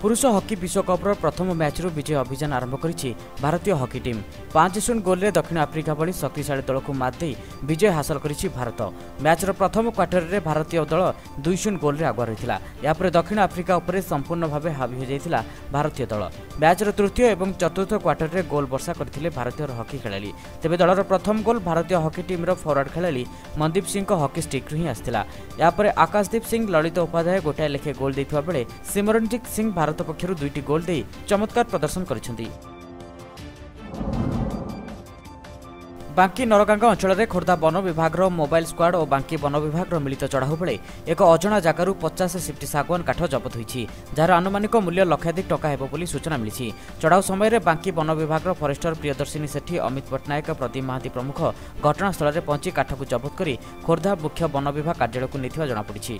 पुरुष हॉकी विश्वकप्र प्रथम मैचरू विजय अभियान आरंभ करिछि भारतीय हॉकी टीम 5-0 गोल रे दक्षिण आफ्रिका भली शक्तिशाली दल को मात दे विजय हासिल करिछि भारत। मैचर प्रथम क्वार्टर रे भारतीय दल 2-0 गोल रे आगुआ रहिथिला। यापर दक्षिण आफ्रिका उपरे संपूर्ण भावे हावी हो जाइथिला भारतीय दल। मैचर तृतीय एवं चतुर्थ क्वार्टर रे गोल वर्षा करथिले भारतीय हॉकी खेलाड़ी। तेबे दलर प्रथम गोल भारतीय हॉकी टीम रो फॉरवर्ड खेलाड़ी मनदीप सिंह हॉकी स्टिक रू ही आस्थिला। यापर आकाशदीप सिंह ललित उपाध्याय गोटाए लेखे गोल दैथिबा बेले सिमरनजीत सिंह भारत पक्षर 2टी गोल दे चमत्कार प्रदर्शन करिसेंती। बांकी नरगांग अंचल में खोर्धा वन विभाग मोबाइल स्क्वाड और बांकी वन विभाग मिलित चढ़ाऊ बेले एक अजणा जगार 50 सिफ्टी सागवान काठ जबत होती, जार आनुमानिक मूल्य लक्षाधिक टका हेब बोली सूचना मिली। चढ़ाऊ समय बांकी वन विभाग फरेस्टर प्रियदर्शिनी सेठी, अमित पट्टनायक, प्रदीप महांती प्रमुख घटनास्थल में पहुंची काठ को जबत कर खोर्धा मुख्य वन विभाग कार्यालय को नहीं जमापड़ी।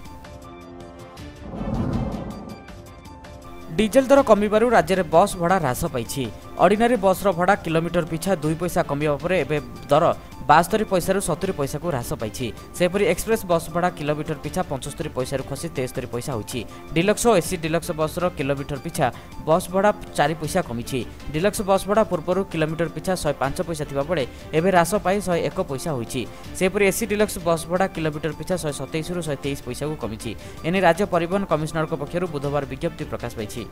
डीजेल दर कमिबारु राज्य में बस भड़ा ह्रास पाई। ऑर्डिनरी बस भड़ा किलोमीटर पिछा 2 पैसा कमिबा परे एबे दर 72 पैसा 70 पैसा को ह्रास पाई। सेपरी एक्सप्रेस बस भड़ा किलोमीटर पिछा 75 पैसा खसी 73 पैसा होची। डिलक्स और एसी डिलक्स बस किलोमीटर पिछा बस भड़ा 4 पैसा कमी। डिलक्स बस भड़ा पूर्व किलोमीटर पिछा 105 पैसा थिबा बेले एबे ह्रास पाई 101 पैसा होची। सेपरी एसी डिलक्स बस भड़ा किलोमीटर पिछा 127 रु 123 पैसा को कमी। एने राज्य परिवहन कमिशनर पक्षरु बुधवार विज्ञप्ति प्रकाश पाई।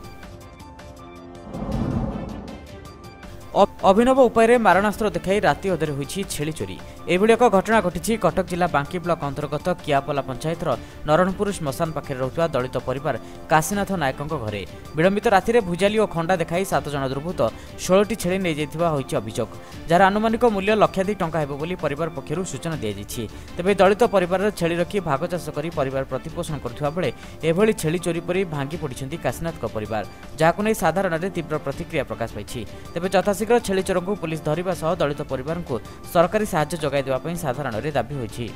अभिनव उपाय मारणास्त्र देखाई राति अधरे होईछि छेली चोरी। एभली एक घटना घटी कटक जिला बांकी ब्लॉक अंतर्गत कियापला पंचायतर नरणपुर श्मशान पाखे रहुवा दलित परिवार काशीनाथ नायकों घरे विलंबित राति भुजाली और खंडा देखाई 7 जन दुर्बृत्त 16टी छेली नहीं जाइथिबा होईछि अभियोग, जार आनुमानिक मूल्य लक्षाधिक टंका हेबो बोली परिवार पक्षरु सूचना दिया जाइछि। तेबे दलित परिवार छेली रखी भाग चाष करी परिवार प्रतिपोषण करुवा बेले एभली छेली चोरी परि भांगी पड़िछन्ति काशीनाथ परिवार, जाहाकु नै साधारण तीव्र प्रतिक्रिया प्रकाश पाइछि। तेबे यथाशीघ्र छेली चोर को पुलिस धरिबा सह दलित परिवार को सरकारी साहाय्य जगाई देबा पई साधारण रे दाबी होइछि।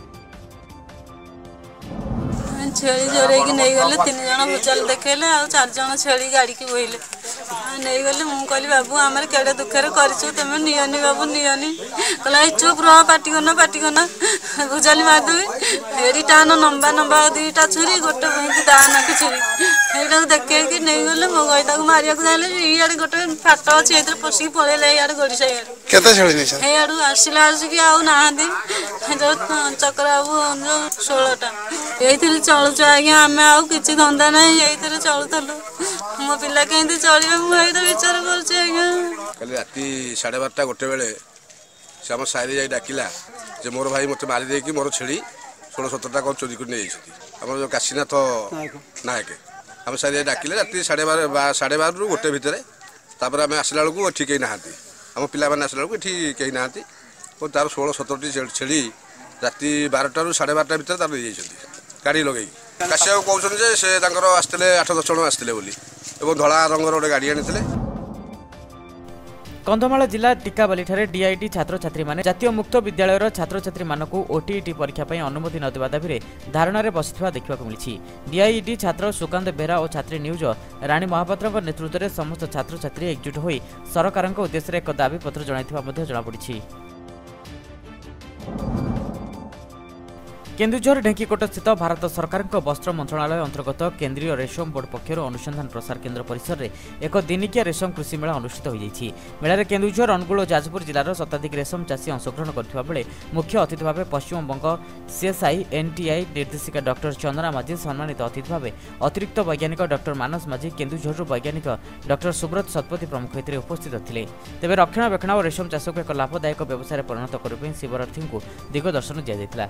छेली चोरे की नहीं गले 3 जन भुचाल देखेले आ 4 जन छेली गाड़ी की बोइले नहीं गले। मु कहली बाबू आमर केडे दुखरे करिछु तमे नियनी बाबू नियनी कहला चुप रह पाटी करना भुचाली मार देबी। एडी टान नंबा नंबा 2टा छुरी गोटे भई दाना की छुरी एटा देखे कि नहीं गले। मो गइता को मारिया को जाले इयाडे गोटे फाट अछि एतर पसी पळेले इयाडे गडी साइ केते छेली नै सर एयाडू आसिला आसी कि आउ नाहंदी जो चक्रा बाबू 16टा एइथिल चलुछु आज्ञा आमे आउ किछि धंदा नै एइथिल चलुथलु मो पिला केंदी चलिबे मु एइदा विचार करछि आज्ञा। कल राति 12:30 गोटे बेले से आम साइरे जाई डाकिला जे मोर भाई मते मारी दे कि मोर छेड़ी 16-17टा कौन चोरी कर नहीं आम जो काशीनाथ नायक आम साइरे डाकिले राति 12:30 रु गोटे भितर तापर आम आसला बेलू एठी कहीं नहांती आम पिला माने आसला बेलू एठी कहीं नहांती और तार 16-17टी छेड़ी राति 12टा रु 12:30 भितर तार नहीं गाड़ी लगे काशिया कहते जे से आसते 8-10 जन आसते बोली और धला रंगर गोटे गाड़ी आनी। कंधमाल जिला टिकाबाली डीआईटी छात्र छात्री माने जातीय मुक्त विद्यालय छात्र छात्री मानक ओटीईटी परीक्षा पर अनुमति न देवा दाबी धारणा बसिथिबा देखा मिली। डीआईटी छात्र सुकांत बेहरा और छात्री न्यूज राणी महापात्र नेतृत्व में समस्त छात्र छात्री एकजुट होई सरकार उद्देश्य एक दाबी पत्र जणाइथिबा जଣାपड़ी। केन्दुझर ढेंकीकोट स्थित भारत सरकार वस्त्र मंत्रणालय अंतर्गत केन्द्रीय रेशम बोर्ड पक्षर अनुसंधान प्रसार केन्द्र परिसर में एक दिनिकिया रेशम कृषि मेला अनुष्ठित हो जाइछि। मेलारे केन्दुझर, अनुगुल और जाजपुर जिलार शताधिक रेशम चाषी अंशग्रहण करथिबा बेले मुख्य अतिथि भाव पश्चिमबंग सीएसआई एनटीआई निर्देशिका डॉक्टर चंदना माझी, सम्मानित अतिथि भाव अतिरिक्त वैज्ञानिक डॉक्टर मानस माझी, केन्दुझर वैज्ञानिक डॉक्टर सुब्रत शतपथी प्रमुख एथिरे उपस्थित थिले। तेबे रक्षणाबेक्षण और रेशम चाष को एक लाभदायक व्यवसाय परिणत करबा शिवरार्थी को दिगदर्शन दिया जायतिला।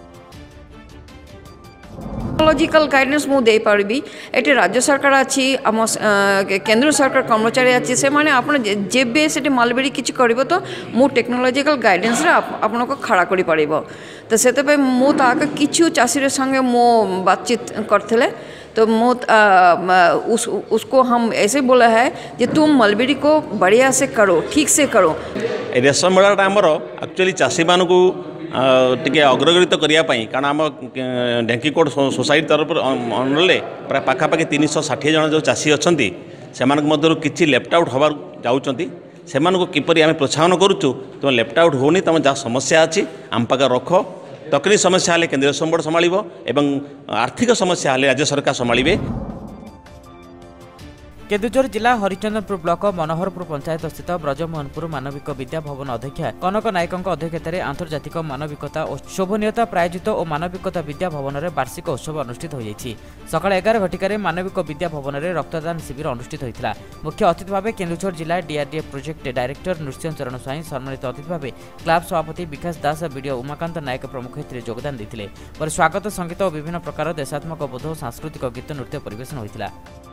टेक्नोलॉजिकल गाइडेंस मु दे पारबी एटी राज्य सरकार अच्छी आम केंद्र सरकार कर्मचारी अच्छी से माने आपण जेबे सेठी मालबेरी किछि करबो तो मु टेक्नोलॉजिकल गाइडेंस रे आपण को खड़ा करि पारिबो। तो सेते पे मु ताका किछु चासी रे संगे मो बातचीत करथले तो मु उसको हम ऐसे बोला है कि तुम मलबेरी को बढ़िया से करो, ठीक से करो। रेशम मेलाटा आमर एक्चुअली चाषी मान को टे अग्रगणित करने कारण आम ढेंकीकोट सोसाइटी तरफ अंडर प्राय पाखापाखि 360 जन जो चाषी अच्छा से किसी लेफ्ट आउट हबार जाऊँच से किपरि आम प्रोत्साहन करुचु तुम लेफ्ट आउट होनी तुम जहाँ समस्या अच्छी आम पाखे रख तकनीक समस्या हेल्ले केन्द्रीय रेशम बोर्ड संभाल एवं आर्थिक समस्या हेल्ले राज्य सरकार संभालिबे। केन्दुझर जिला हरिचंदनपुर ब्लॉक मनोहरपुर पंचायत स्थित ब्रजमोहनपुर मानविक विद्या भवन अध्यक्षा कनक नायक अध्यक्षतार आंतर्जातिक मानविकता और शोभनीयता प्रायोजित और मानविकता विद्या भवन में वार्षिक उत्सव अनुष्ठित हो सकाळ 11 घटिकार मानविक विद्या भवन में रक्तदान शिविर अनुष्ठित होता। मुख्य अतिथि भाव केन्दुझर जिला डीआरडीए प्रोजेक्ट डायरेक्टर नृसिंह चरण स्वाई, सम्मानित अतिथि भाव क्लब सभापति विकास दास, वीडियो उमाकांत नायक प्रमुख योगदान देते। पर स्वागत संगीत और विभिन्न प्रकार देशात्मक बोध और सांस्कृतिक गीत नृत्य परिवेशन होता।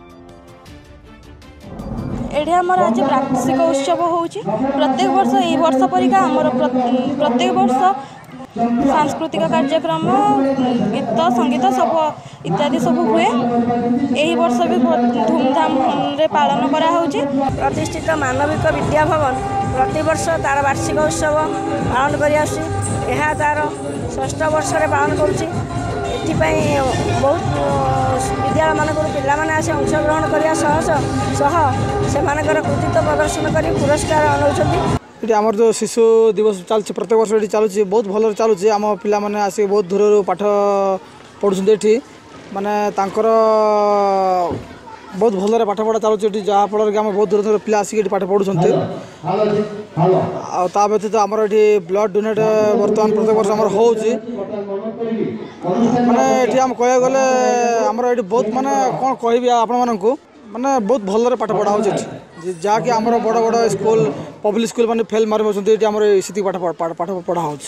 एठे आमर आज प्राकृतिक उत्सव होउची। प्रत्येक वर्ष ए वर्ष परिका आमर प्रत्येक वर्ष सांस्कृतिक कार्यक्रम गीत संगीत सब इत्यादि सब हुए। एही वर्ष भी धूमधाम रे पालन करा होउची। प्रतिष्ठित मानविक विद्या भवन प्रति वर्ष तार वार्षिक उत्सव पालन करि आसी। एहा तार 6ठ वर्ष रे पालन करूची। बहुत विद्यालय मानक पिला माने आसी अंशग्रहण करिया से कृतित्व प्रदर्शन कर पुरस्कार अनाउछथि। ये आमर जो शिशु दिवस चलছে प्रत्येक वर्ष ये चलुची बहुत भल चलुची। आम पिला माने आसी बहुत दूर पाठ पढ़ुछन एठी माने तांकर बहुत भल पाठ पढ़ा चलुची जहाँ फल कि आम बहुत दूर दूर पिला आसिक पाठ पढ़ुछन। आ व्यतीत आमर ये ब्लड डोनेट बर्तमान प्रत्येक वर्ष आमर होउची। माने ये आम कह गले आमर ये बहुत माने कौन कहबी आपण मानकू माने बहुत भल पाठ पढ़ा हो जहाँकि आम बड़ बड़ स्कूल पब्लिक स्कूल मैंने फेल मारी ये आम स्थिति पाठ पढ़ा हो।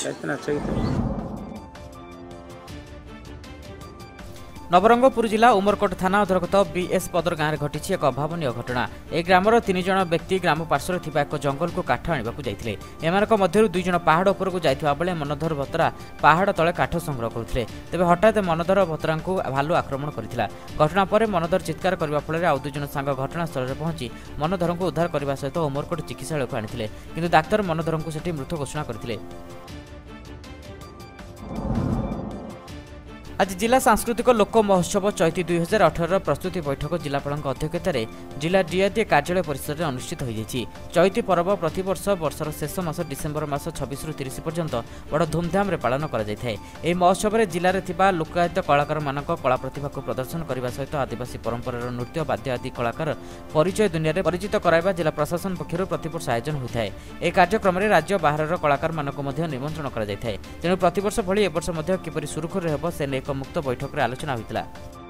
नवरंगपुर जिला उमरकोट थाना अंतर्गत बीएस पदर गाँव में घटी एक अभावन घटना। एक ग्रामर 3 जन व्यक्ति ग्राम पार्श्वर थिबा एक जंगल को काठ आने जाते। एमानक मध्यरु 2 जन पहाड़ उपरकू जाइथिबा बेले मनोधर भतरा पहाड़ तले काठ संग्रह करुଥିଲେ। तेबे हठात मनोधर भतरा को भालू आक्रमण करथिला। घटना पर मनोधर चित्कार करबा फल आउ 2 जन सांग घटनास्थल में पहुंची मनोधर को उद्धार करने सहित उमरकोट चिकित्सालय को आनिथिले, किंतु डाक्तर मनोधर को सेठी मृत घोषणा करथिले। आज जिला सांस्कृतिक लोक महोत्सव चैती 2018 प्रस्तुति बैठक जिलापाल अध्यक्षतार जिला डीआरडीए कार्यालय परिसर में अनुष्ठित होती। चैती पर्व प्रतिवर्ष वर्षर शेष मास डिसेम्बर मास 26 रु 30 पर्यंत बड़ धूमधाम पालन कर महोत्सव में जिले में लोकायत कलाकार मान कला प्रतिभा को प्रदर्शन करने सहित आदिवासी परंपरार नृत्य वाद्य आदि कलाकार परिचय दुनिया में परिचित कराइबा जिला प्रशासन पक्षर प्रतिवर्ष आयोजन होता है। यह कार्यक्रम में राज्य बाहर कलाकार मान निमंत्रण कर तेणु प्रतिवर्ष भली एवर्ष किपरि सुरुखुर हेब से एक मुक्त बैठक रे आलोचना होइतिला।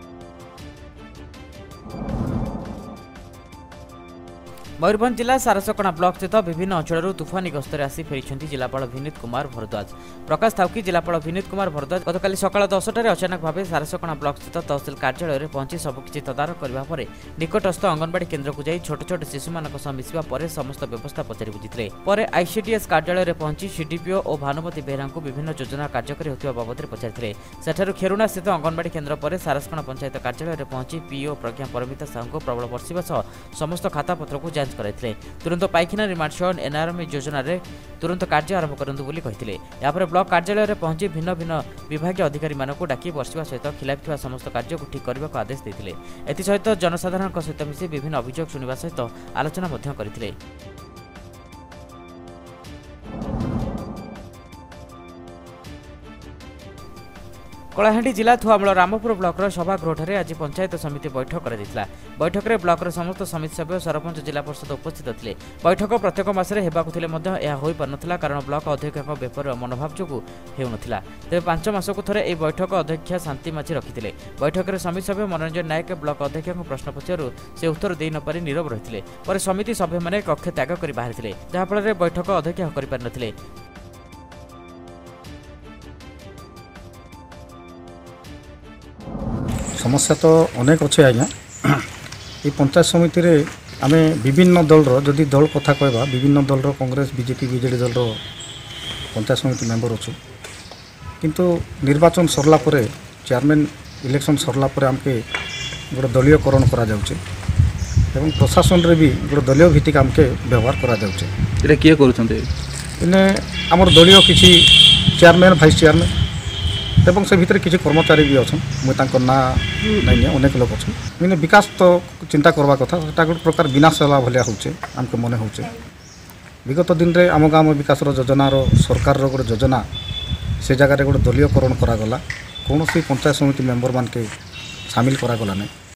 मयूरभंज जिला सारसकणा ब्लॉक स्थित विभिन्न अंचल तुफानी गस्तर आसी फेरी जिलापाल विनीत कुमार भरद्वाज। प्रकाश थाउकी जिलापाल विनीत कुमार भरद्वाज गतकाली सकाळ 10टार अचानक भाव सारसकणा ब्लॉक स्थित तहसिल कार्यालय में पहुंची सबकिछि तदारख करबा परे निकटस्थ अंगनवाड़ी केन्द्र को जाई छोट छोट शिशु मानक सह मिसिबा परे समस्त व्यवस्था पचारि बुझिथिले। परे आईसीडीएस कार्यालय में पहुंची सीडीपीओ और भानुमती बेहरा को विभिन्न योजना कार्यकारी होतिबा बाबद पचारिथिले। सेठारु खेरुणा स्थित अंगनवाड़ी केन्द्र पर सारसकणा पंचायत कार्यालय में पहुंची पीओ प्रज्ञा परमिता साहू को प्रबल वर्षिबा सह समस्त खातापत्र को जांच कराइथिले। तुरंत पाइखाना निर्माण सह एनआरएम योजना रे तुरंत कार्य आरंभ करंतु बोली कहिथिले। यापर ब्लॉक कार्यालय में पहुंची भिन्न भिन्न विभागीय अधिकारी मानक डाकी बसिबा सहित खिलाफ थिबा समस्त कार्य को ठीक करने को आदेश देथिले। एथि सहित जनसाधारण सहित मिसी विभिन्न अभियोग सुनिबा सहित आलोचना मध्य करथिले। कलाहांडी जिला थुआमूल रामपुर ब्लॉक सभागृह आज पंचायत समिति बैठक कर बैठक में ब्लॉक समस्त समिति सभ्य सरपंच जिला परिषद उपस्थित थे। बैठक प्रत्येक मसरे हो पारना कारण ब्लॉक अध्यक्ष बेपर मनोभाव जो होता। तेज 5 मासक थे यह बैठक अध्यक्ष शांति माझी रखिते। बैठक में समिति सभ्य मनोरंजन नायक ब्लॉक अध्यक्ष प्रश्न पचारू से उत्तर दे नपारी नीरव रही। पर समिति सभ्य मैंने कक्ष त्याग कर बाहरी जहाँफल बैठक अध्यक्ष कर समस्या तो अनेक अच्छे आज्ञा। ये पंचायत समिति रे आम विभिन्न दलर जदि दल कथा कहवा विभिन्न दलर कांग्रेस बीजेपी बीजेडी दलर पंचायत समिति मेंबर अच्छु किंतु निर्वाचन सरला परे चेयरमैन इलेक्शन सरला परे आमके गोटे दलीयकरण करा जाउचे एवं प्रशासन रे भी गोटे दलीय भित्तिक आमके व्यवहार करा जाउचे। एटा किए करूछन्ते इने हमर दलीय किछि चेयरमैन वाइस चेयरमैन एवं से भितर किसी कर्मचारी भी अच्छा मुझे ना नहीं अनेक लोग अच्छा मैंने विकास तो चिंता करवा कथा गोटे प्रकार विनाश होला भलिया होचे आमको मन होचे। विगत दिन रे आम गाँव विकास योजनार सरकार गोटे योजना से जगह गोटे दलीयकरण करागला कौन पंचायत समिति मेंबर मान के सामिल करागला नहीं।